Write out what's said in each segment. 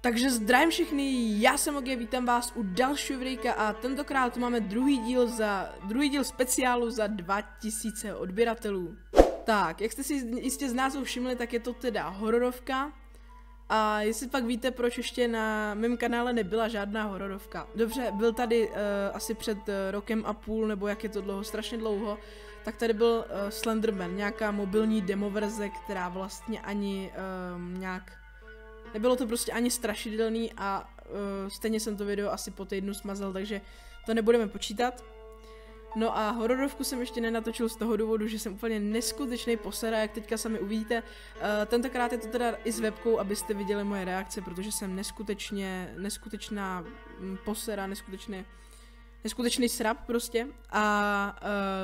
Takže zdravím všechny, já jsem Oge, vítám vás u dalšího videjka a tentokrát tu máme druhý díl speciálu za 2000 odběratelů. Tak, jak jste si jistě z názvu všimli, tak je to teda hororovka. A jestli pak víte, proč ještě na mém kanále nebyla žádná hororovka. Dobře, byl tady asi před rokem a půl, nebo jak je to dlouho, strašně dlouho, tak tady byl Slenderman, nějaká mobilní demoverze, která vlastně ani nějak... Nebylo to prostě ani strašidelný a stejně jsem to video asi po týdnu smazal, takže to nebudeme počítat. No a hororovku jsem ještě nenatočil z toho důvodu, že jsem úplně neskutečný posera, jak teďka sami uvidíte. Tentokrát je to teda i s webkou, abyste viděli moje reakce, protože jsem neskutečná posera, neskutečný srap prostě. A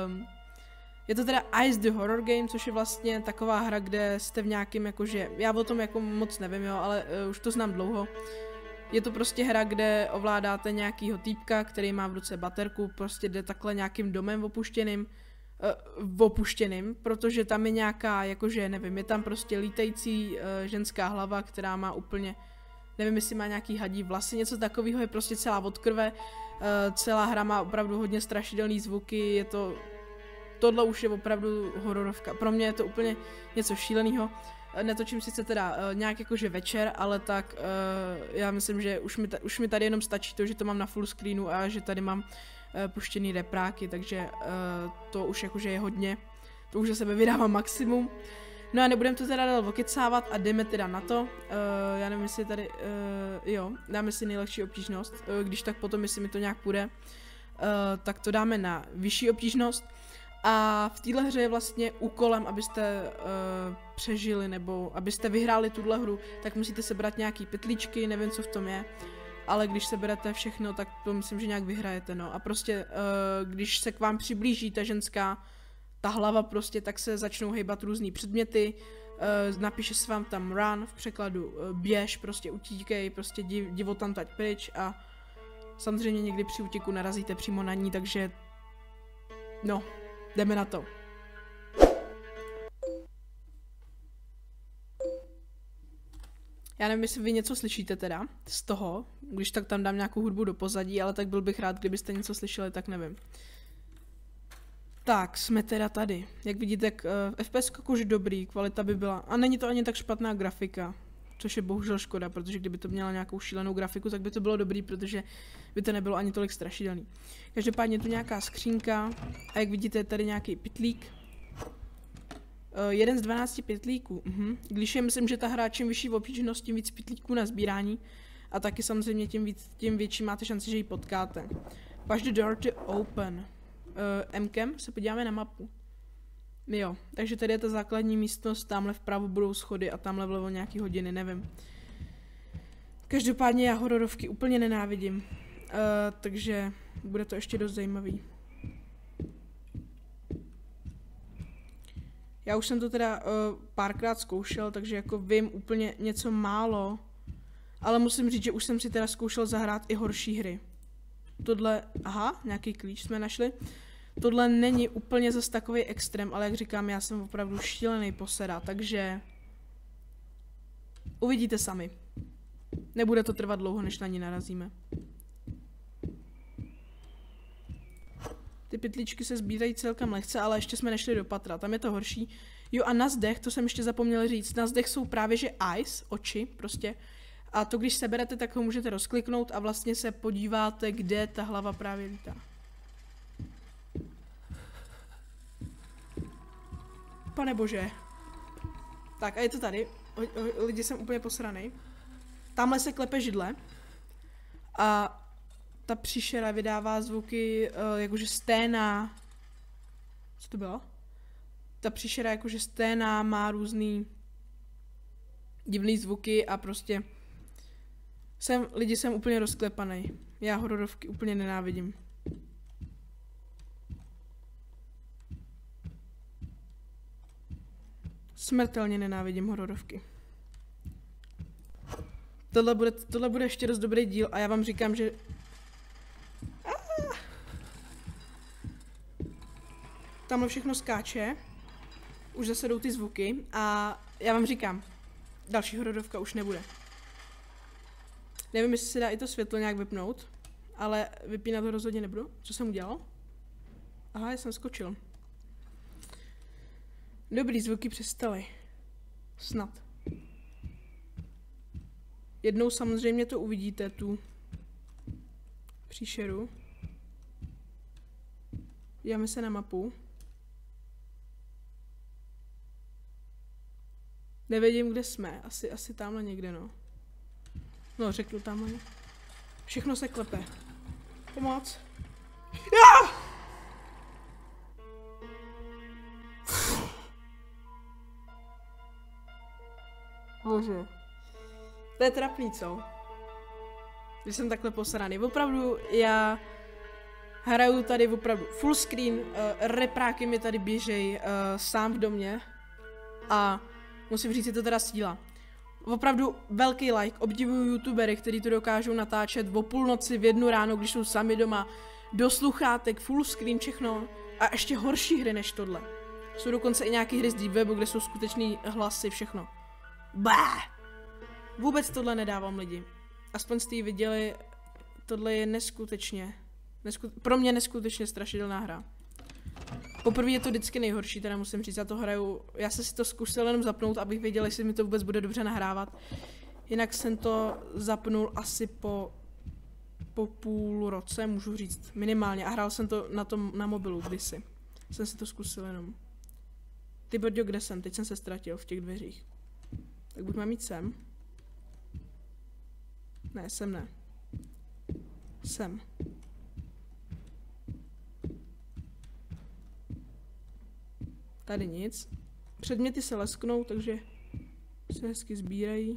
je to teda Ice the Horror Game, což je vlastně taková hra, kde jste v nějakém jakože, já o tom jako moc nevím, jo, ale už to znám dlouho. Je to prostě hra, kde ovládáte nějakýho týpka, který má v ruce baterku, prostě jde takhle nějakým domem opuštěným, protože tam je nějaká, jakože nevím, je tam prostě lítající ženská hlava, která má úplně, nevím, jestli má nějaký hadí vlasy, něco takového, je prostě celá od krve, celá hra má opravdu hodně strašidelný zvuky, je to... Tohle už je opravdu hororovka. Pro mě je to úplně něco šíleného. Netočím sice teda nějak jakože večer, ale tak já myslím, že už mi tady jenom stačí to, že to mám na full screenu a že tady mám puštěný repráky, takže to už jakože je hodně. To už za sebe vydávám maximum. No a nebudem to teda dál okecávat a jdeme teda na to. Já nevím, jestli tady, jo, dáme si nejlehčí obtížnost, když tak potom, jestli mi to nějak půjde, tak to dáme na vyšší obtížnost. A v téhle hře je vlastně úkolem, abyste přežili nebo abyste vyhráli tuhle hru, tak musíte sebrat nějaký pytlíčky, nevím, co v tom je, ale když seberete všechno, tak to myslím, že nějak vyhrajete, no. A prostě, když se k vám přiblíží ta ženská, ta hlava prostě, tak se začnou hejbat různý předměty, napíše se vám tam run, v překladu běž, prostě utíkej, prostě divo tam tať pryč a samozřejmě někdy při útěku narazíte přímo na ní, takže no. Jdeme na to. Já nevím, jestli vy něco slyšíte teda z toho, když tak tam dám nějakou hudbu do pozadí, ale tak byl bych rád, kdybyste něco slyšeli, tak nevím. Tak, jsme teda tady. Jak vidíte, FPS už dobrý, kvalita by byla. A není to ani tak špatná grafika, což je bohužel škoda, protože kdyby to měla nějakou šílenou grafiku, tak by to bylo dobrý, protože by to nebylo ani tolik strašidelný. Každopádně je tu nějaká skřínka a jak vidíte je tady nějaký pytlík. Jeden z 12 pytlíků. Když je, myslím, že ta hra čím vyšší obtížnost, tím víc pytlíků na sbírání a taky samozřejmě tím větší máte šanci, že ji potkáte. Push the door to open. M-kem se podíváme na mapu. Jo, takže tady je ta základní místnost, tamhle vpravo budou schody a tamhle vlevo nějaký hodiny, nevím. Každopádně já hororovky úplně nenávidím, takže bude to ještě dost zajímavý. Já už jsem to teda párkrát zkoušel, takže jako vím úplně něco málo, ale musím říct, že už jsem si teda zkoušel zahrát i horší hry. Tohle, aha, nějaký klíč jsme našli. Tohle není úplně zase takový extrém, ale jak říkám, já jsem opravdu šílený posera, takže uvidíte sami. Nebude to trvat dlouho, než na ní narazíme. Ty pytlíčky se sbírají celkem lehce, ale ještě jsme nešli do patra, tam je to horší. Jo a na zdech, to jsem ještě zapomněl říct, na zdech jsou právě že eyes, oči prostě. A to když seberete, tak ho můžete rozkliknout a vlastně se podíváte, kde ta hlava právě lítá. Pane bože. Tak a je to tady. Lidi, jsem úplně posranej. Tamhle se klepe židle. A ta příšera vydává zvuky jakože sténá. Co to bylo? Ta příšera jakože sténá, má různý divný zvuky a prostě lidi, jsem úplně rozklepanej. Já hororovky úplně nenávidím. Smrtelně nenávidím hororovky. Tohle bude ještě dost dobrý díl a já vám říkám, že... Tamhle všechno skáče. Už zase jdou ty zvuky a já vám říkám, další hororovka už nebude. Nevím, jestli se dá i to světlo nějak vypnout, ale vypínat to rozhodně nebudu. Co jsem udělal? Aha, já jsem skočil. Dobrý, zvuky přestaly. Snad. Jednou samozřejmě to uvidíte, tu příšeru. Díváme se na mapu. Nevidím, kde jsme. Asi tamhle někde, no. No, řeknu tamhle. Všechno se klepe. Pomoc. Já! Bože. To je trapný, co? Když jsem takhle posraný. Opravdu, já hraju tady opravdu full screen, repráky mi tady běžej sám v domě. A musím říct, je to teda síla. Opravdu velký like, obdivuju youtubery, kteří to dokážou natáčet o půlnoci, v 1 ráno, když jsou sami doma, do sluchátek, full screen, všechno. A ještě horší hry než tohle. Jsou dokonce i nějaký hry z Deep Webu, kde jsou skutečný hlasy, všechno. Bah! Vůbec tohle nedávám lidi. Aspoň jste ji viděli, tohle je pro mě neskutečně strašidelná hra. Poprvé je to vždycky nejhorší, teda musím říct, já to hraju, já jsem si to zkusil jenom zapnout, abych věděl, jestli mi to vůbec bude dobře nahrávat. Jinak jsem to zapnul asi po půl roce, můžu říct, minimálně, a hrál jsem to na mobilu kdysi. Jsem si to zkusil jenom. Ty brďo, kde jsem? Teď jsem se ztratil v těch dveřích. Tak buď mám jít sem. Ne, sem ne. Sem. Tady nic. Předměty se lesknou, takže se hezky sbírají.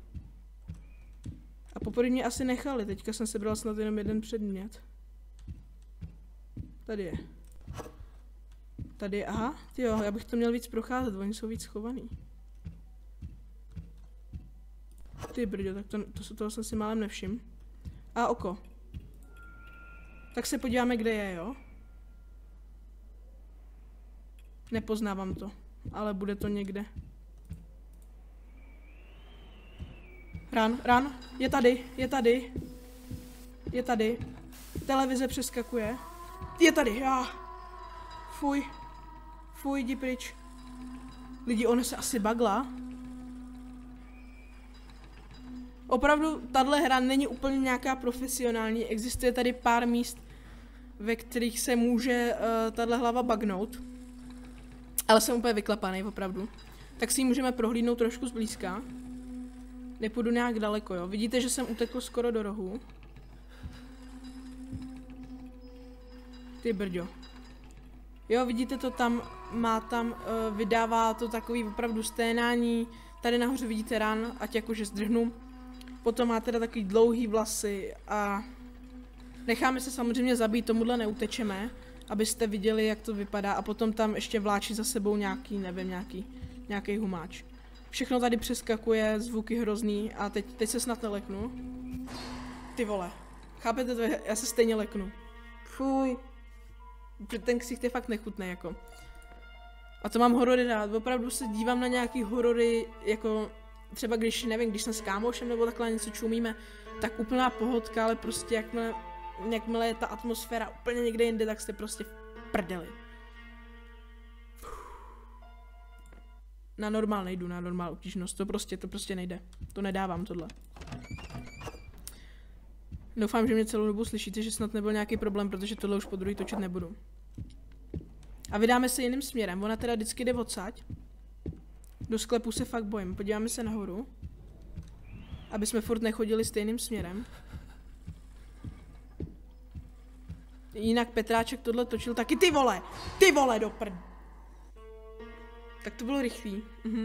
A poprvé mě asi nechali, teďka jsem sebral snad jenom jeden předmět. Tady je. Tady je, aha, tyjo, já bych to měl víc procházet, oni jsou víc schovaný. Ty brďo, tak toho jsem si málem nevšiml. A oko. Tak se podíváme, kde je, jo? Nepoznávám to, ale bude to někde. Ran, je tady. Televize přeskakuje. Je tady, já. Fuj, jdi pryč. Lidi, ono se asi bagla. Opravdu, tahle hra není úplně nějaká profesionální, existuje tady pár míst, ve kterých se může tahle hlava bagnout. Ale jsem úplně vyklapaný, opravdu. Tak si ji můžeme prohlídnout trošku zblízka. Nepůjdu nějak daleko, jo. Vidíte, že jsem utekl skoro do rohu. Ty brďo. Jo, vidíte to tam, vydává to takový opravdu sténání. Tady nahoře vidíte ran, ať jakože zdrhnu. Potom má teda takový dlouhý vlasy a necháme se samozřejmě zabít, tomuhle neutečeme, abyste viděli, jak to vypadá, a potom tam ještě vláčí za sebou nějaký, nevím, nějaký humáč. Všechno tady přeskakuje, zvuky hrozný a teď se snad neleknu. Ty vole, chápete to? Já se stejně leknu. Fuj. Ten ksicht je fakt nechutný, jako. A to mám horory rád, opravdu se dívám na nějaký horory, jako třeba když, nevím, když jsme s kámošem nebo takhle něco čumíme, tak úplná pohodka, ale prostě jakmile je ta atmosféra úplně někde jinde, tak jste prostě v prdeli. Na normál nejdu, na normál obtížnost, to prostě nejde. To nedávám tohle. Doufám, že mě celou dobu slyšíte, že snad nebyl nějaký problém, protože tohle už po druhý točit nebudu. A vydáme se jiným směrem, ona teda vždycky jde odsaď. Do sklepu se fakt bojím, podíváme se nahoru. Aby jsme furt nechodili stejným směrem. Jinak Petráček tohle točil taky, ty vole do prd. Tak to bylo rychlý.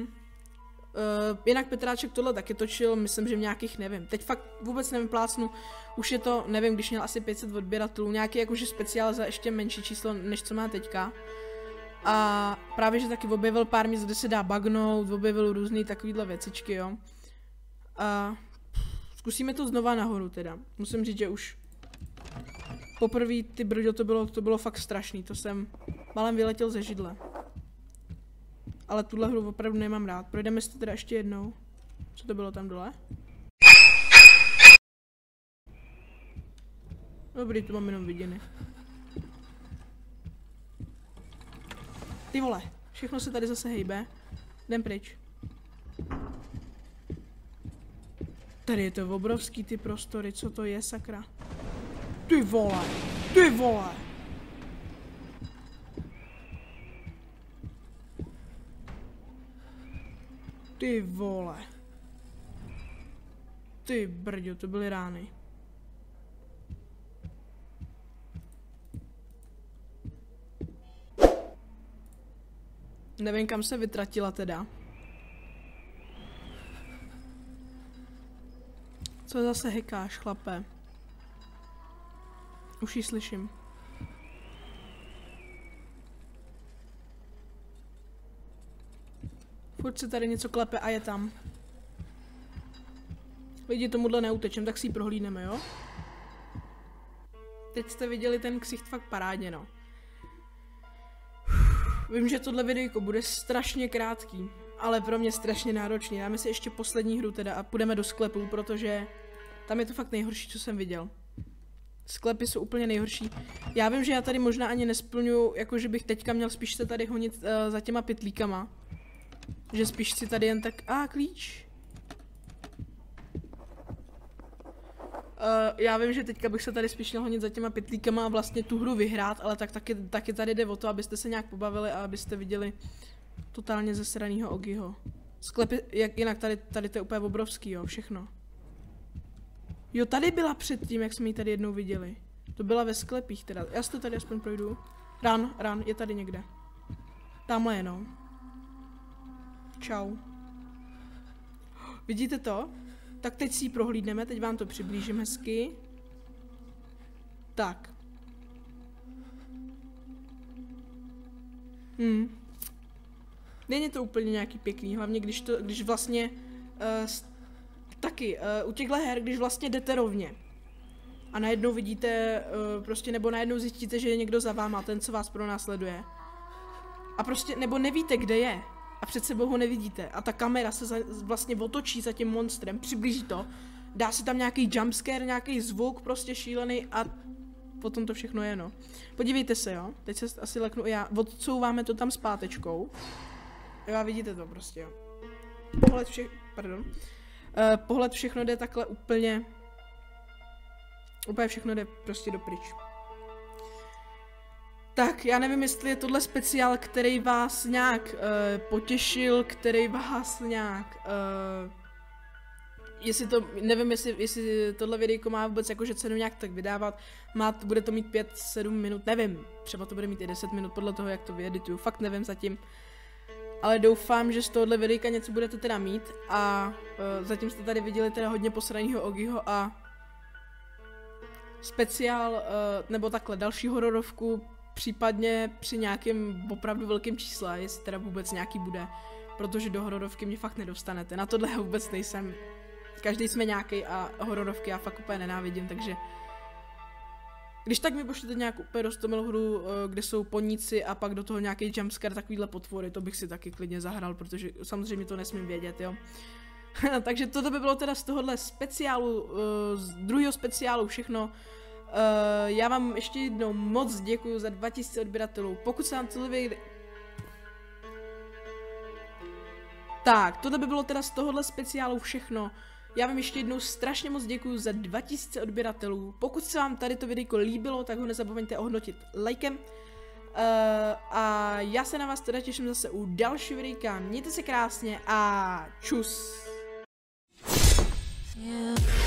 Jinak Petráček tohle taky točil, myslím, že v nějakých, nevím, teď fakt vůbec nevím, plácnu, už je to, nevím, když měl asi 500 odběratelů, nějaký jakože speciál za ještě menší číslo, než co má teďka. A právě, že taky objevil pár míst, kde se dá bagnout, objevil různý takovýhle věcičky, jo. A zkusíme to znova nahoru teda, musím říct, že už poprvé, ty brďo, to bylo fakt strašný, to jsem malem vyletěl ze židle. Ale tuhle hru opravdu nemám rád. Projdeme si to teda ještě jednou. Co to bylo tam dole? Dobrý, tu mám jenom viděny. Ty vole, všechno se tady zase hejbe. Jdem pryč. Tady je to obrovský ty prostory, co to je, sakra? Ty vole, ty vole! Ty vole. Ty brďo, to byly rány. Nevím, kam se vytratila teda. Co zase hekáš, chlape? Už ji slyším. Furt se tady něco klepe a je tam. Lidi, tomuhle neutečem, tak si ji prohlídneme, jo? Teď jste viděli ten ksicht fakt parádně, no. Vím, že tohle videjko bude strašně krátký, ale pro mě strašně náročný. Dáme si ještě poslední hru teda a půjdeme do sklepů, protože tam je to fakt nejhorší, co jsem viděl. Sklepy jsou úplně nejhorší. Já vím, že já tady možná ani nesplňuji, jako že bych teďka měl spíš se tady honit za těma pytlíkama. Že spíš si tady jen tak... klíč. Já vím, že teďka bych se tady spíš měl honit za těma pytlíkama a vlastně tu hru vyhrát, ale taky tady jde o to, abyste se nějak pobavili a abyste viděli totálně zesranýho Ogiho. Sklepy, jinak tady to je úplně obrovský, jo, všechno. Jo, tady byla předtím, jak jsme ji tady jednou viděli. To byla ve sklepích teda, já si to tady aspoň projdu. Ran, je tady někde. Tamhle jenom. Čau. Vidíte to? Tak teď si ji prohlídneme, teď vám to přiblížím hezky. Tak. Není to úplně nějaký pěkný, hlavně když vlastně u těchto her, když vlastně jdete rovně a najednou vidíte, prostě nebo najednou zjistíte, že je někdo za váma, ten, co vás pronásleduje. A prostě, nebo nevíte, kde je. A před sebou ho nevidíte. A ta kamera se vlastně otočí za tím monstrem, přiblíží to, dá se tam nějaký jumpscare, nějaký zvuk prostě šílený a potom to všechno je, no. Podívejte se, jo. Teď se asi leknu i já. Odsouváme to tam zpátečkou. Jo, a vidíte to prostě, jo. Pohled všechno jde takhle úplně všechno jde prostě dopryč. Tak, já nevím, jestli je tohle speciál, který vás nějak potěšil, který vás nějak, nevím, jestli tohle videjko má vůbec jakože cenu nějak tak vydávat, bude to mít 5-7 minut, nevím, třeba to bude mít i 10 minut podle toho, jak to vyedituju, fakt nevím zatím. Ale doufám, že z tohohle videjka něco budete teda mít a zatím jste tady viděli teda hodně posranýho Ogiho a speciál, nebo takhle další hororovku, případně při nějakém opravdu velkém čísle, jestli teda vůbec nějaký bude, protože do hororovky mě fakt nedostanete, na tohle vůbec nejsem, každý jsme nějaký a hororovky já fakt úplně nenávidím, takže když tak mi pošlete nějakou úplně roztomilou hru, kde jsou poníci a pak do toho nějaký jumpscare, takovýhle potvory, to bych si taky klidně zahrál, protože samozřejmě to nesmím vědět, jo. Takže toto by bylo teda z tohohle speciálu, z druhého speciálu všechno. Já vám ještě jednou moc děkuju za 2000 odběratelů. Pokud se vám tohle video... Tak, tohle by bylo teda z tohohle speciálu všechno. Já vám ještě jednou strašně moc děkuju za 2000 odběratelů. Pokud se vám tady to videjko líbilo, tak ho nezapomeňte ohodnotit lajkem. A já se na vás teda těším zase u dalšího videjka. Mějte se krásně a čus. Yeah.